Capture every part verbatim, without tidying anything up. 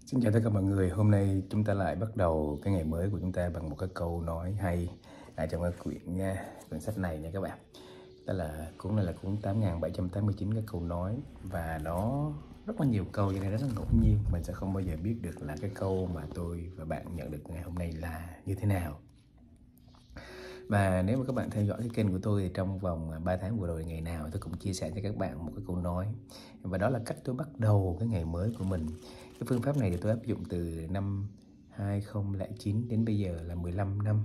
Xin chào tất cả mọi người, hôm nay chúng ta lại bắt đầu cái ngày mới của chúng ta bằng một cái câu nói hay ở trong cái quyển nha, quyển sách này nha các bạn. Đó là cuốn này là cuốn tám nghìn bảy trăm tám mươi chín cái câu nói và nó rất là nhiều câu cho nên rất là ngẫu nhiên. Mình sẽ không bao giờ biết được là cái câu mà tôi và bạn nhận được ngày hôm nay là như thế nào. Và nếu mà các bạn theo dõi cái kênh của tôi thì trong vòng ba tháng vừa rồi ngày nào tôi cũng chia sẻ cho các bạn một cái câu nói. Và đó là cách tôi bắt đầu cái ngày mới của mình. Cái phương pháp này thì tôi áp dụng từ năm hai không không chín đến bây giờ là mười lăm năm.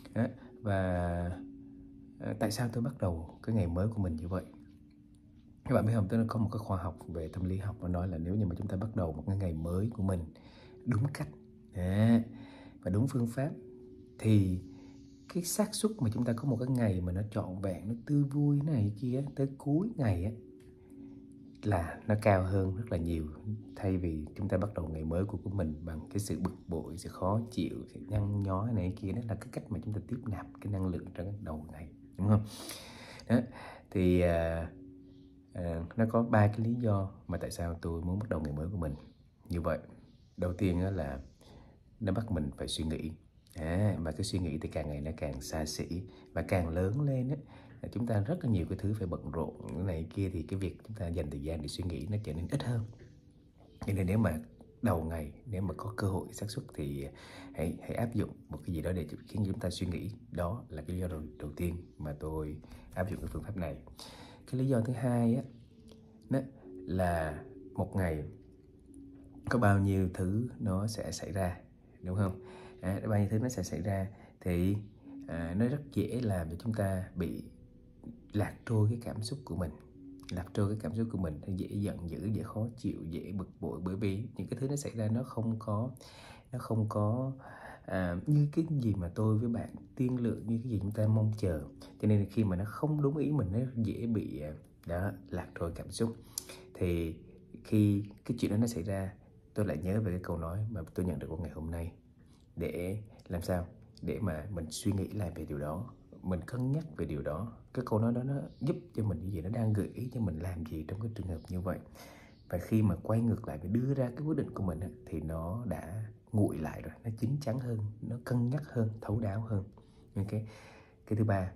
Và tại sao tôi bắt đầu cái ngày mới của mình như vậy? Các bạn biết không, tôi có một cái khoa học về tâm lý học nó nói là nếu như mà chúng ta bắt đầu một cái ngày mới của mình đúng cách và đúng phương pháp thì cái xác suất mà chúng ta có một cái ngày mà nó trọn vẹn, nó tươi vui này kia tới cuối ngày á là nó cao hơn rất là nhiều, thay vì chúng ta bắt đầu ngày mới của của mình bằng cái sự bực bội, sự khó chịu, sự nhăn nhó này kia. Đó là cái cách mà chúng ta tiếp nạp cái năng lượng trong đầu ngày, đúng không? Đó thì à, à, nó có ba cái lý do mà tại sao tôi muốn bắt đầu ngày mới của mình như vậy. Đầu tiên là nó bắt mình phải suy nghĩ. À, và cái suy nghĩ thì càng ngày nó càng xa xỉ và càng lớn lên á, chúng ta rất là nhiều cái thứ phải bận rộn cái này kia thì cái việc chúng ta dành thời gian để suy nghĩ nó trở nên ít hơn. Cho nên nếu mà đầu ngày nếu mà có cơ hội xác suất thì hãy hãy áp dụng một cái gì đó để khiến chúng ta suy nghĩ. Đó là cái lý do đầu, đầu tiên mà tôi áp dụng cái phương pháp này. Cái lý do thứ hai á, đó là một ngày có bao nhiêu thứ nó sẽ xảy ra, đúng không? À, bao nhiêu thứ nó sẽ xảy ra thì à, nó rất dễ làm cho chúng ta bị lạc trôi cái cảm xúc của mình, lạc trôi cái cảm xúc của mình, dễ giận dữ, dễ khó chịu, dễ bực bội, bởi vì những cái thứ nó xảy ra nó không có nó không có à, như cái gì mà tôi với bạn tiên lượng, như cái gì chúng ta mong chờ. Cho nên khi mà nó không đúng ý mình, nó dễ bị đó lạc trôi cảm xúc. Thì khi cái chuyện đó nó xảy ra, tôi lại nhớ về cái câu nói mà tôi nhận được vào ngày hôm nay, để làm sao để mà mình suy nghĩ lại về điều đó, mình cân nhắc về điều đó. Cái câu nói đó nó giúp cho mình cái gì, nó đang gợi ý cho mình làm gì trong cái trường hợp như vậy. Và khi mà quay ngược lại và đưa ra cái quyết định của mình thì nó đã nguội lại rồi, nó chín chắn hơn, nó cân nhắc hơn, thấu đáo hơn. Okay. Cái thứ ba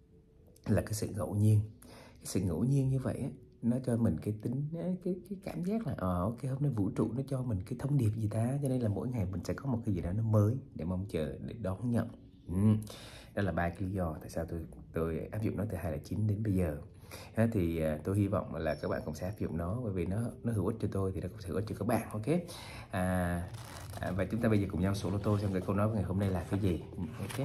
là cái sự ngẫu nhiên. Cái sự ngẫu nhiên như vậy nó cho mình cái tính cái cái cảm giác là ờ à, ok, hôm nay vũ trụ nó cho mình cái thông điệp gì ta, cho nên là mỗi ngày mình sẽ có một cái gì đó nó mới để mong chờ, để đón nhận. ừ. Đó là ba cái lý do tại sao tôi tôi áp dụng nó từ hai không không chín đến bây giờ. Đó, thì tôi hy vọng là các bạn cũng sẽ áp dụng nó, bởi vì nó nó hữu ích cho tôi thì nó cũng sẽ hữu ích cho các bạn. Ok. À, à, và chúng ta bây giờ cùng nhau số lô tô xem cái câu nói của ngày hôm nay là cái gì. Ok.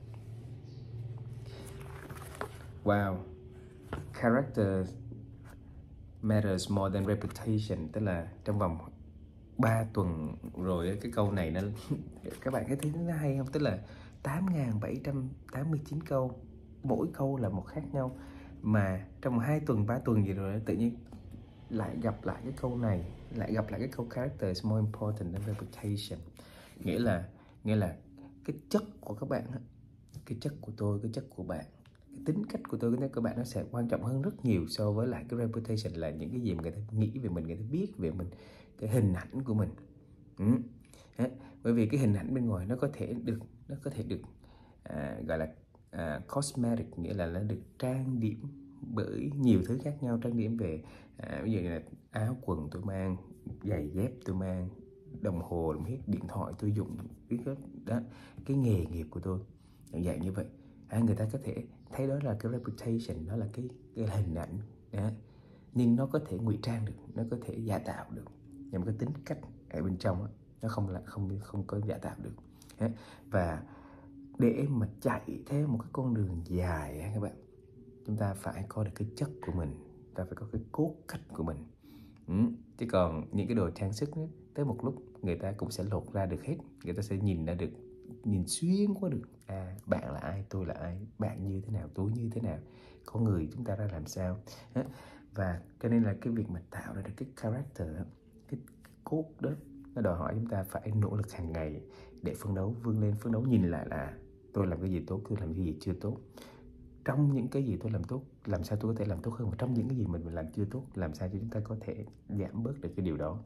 Wow. Character matters more than reputation. Tức là trong vòng ba tuần rồi cái câu này nó các bạn thấy nó hay không? Tức là tám nghìn bảy trăm tám mươi chín câu, mỗi câu là một khác nhau, mà trong hai tuần ba tuần gì rồi tự nhiên lại gặp lại cái câu này, lại gặp lại cái câu character is more important than reputation. Nghĩa là nghĩa là cái chất của các bạn, cái chất của tôi, cái chất của bạn, cái tính cách của tôi, cái của bạn nó sẽ quan trọng hơn rất nhiều so với lại cái reputation là những cái gì mà người ta nghĩ về mình, người ta biết về mình, cái hình ảnh của mình. ừ. Bởi vì cái hình ảnh bên ngoài nó có thể được nó có thể được à, gọi là à, cosmetic, nghĩa là nó được trang điểm bởi nhiều thứ khác nhau. Trang điểm về à, ví dụ như là áo quần tôi mang, giày dép tôi mang, đồng hồ, đồng hồ, điện thoại tôi dùng, cái đó, cái nghề nghiệp của tôi dạng như vậy. À, người ta có thể thấy đó là cái reputation, đó là cái, cái hình ảnh đó. Nhưng nó có thể ngụy trang được, nó có thể giả tạo được, nhưng mà cái tính cách ở bên trong đó, nó không là không không có giả tạo được. Và để mà chạy theo một cái con đường dài các bạn, chúng ta phải có được cái chất của mình, ta phải có cái cốt cách của mình. ừ. Chứ còn những cái đồ trang sức ấy, tới một lúc người ta cũng sẽ lột ra được hết, người ta sẽ nhìn ra được, nhìn xuyên qua được à, bạn là ai, tôi là ai, bạn như thế nào, tôi như thế nào, con người chúng ta ra làm sao. Và cho nên là cái việc mà tạo ra được cái character, cái, cái cốt đó, nó đòi hỏi chúng ta phải nỗ lực hàng ngày để phấn đấu, vươn lên, phấn đấu nhìn lại là tôi làm cái gì tốt, tôi làm cái gì chưa tốt. Trong những cái gì tôi làm tốt, làm sao tôi có thể làm tốt hơn, và trong những cái gì mình làm chưa tốt, làm sao cho chúng ta có thể giảm bớt được cái điều đó.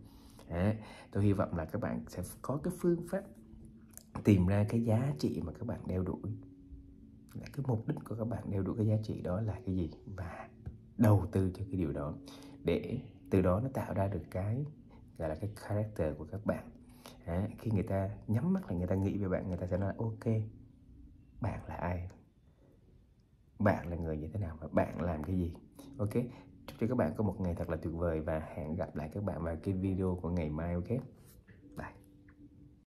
Đấy, tôi hy vọng là các bạn sẽ có cái phương pháp tìm ra cái giá trị mà các bạn đeo đuổi, cái mục đích của các bạn đeo đuổi cái giá trị đó là cái gì, và đầu tư cho cái điều đó, để từ đó nó tạo ra được cái gọi là cái character của các bạn. Đấy, khi người ta nhắm mắt là người ta nghĩ về bạn, người ta sẽ nói ok, bạn là ai, bạn là người như thế nào và bạn làm cái gì. Ok, chúc cho các bạn có một ngày thật là tuyệt vời và hẹn gặp lại các bạn vào cái video của ngày mai. Ok.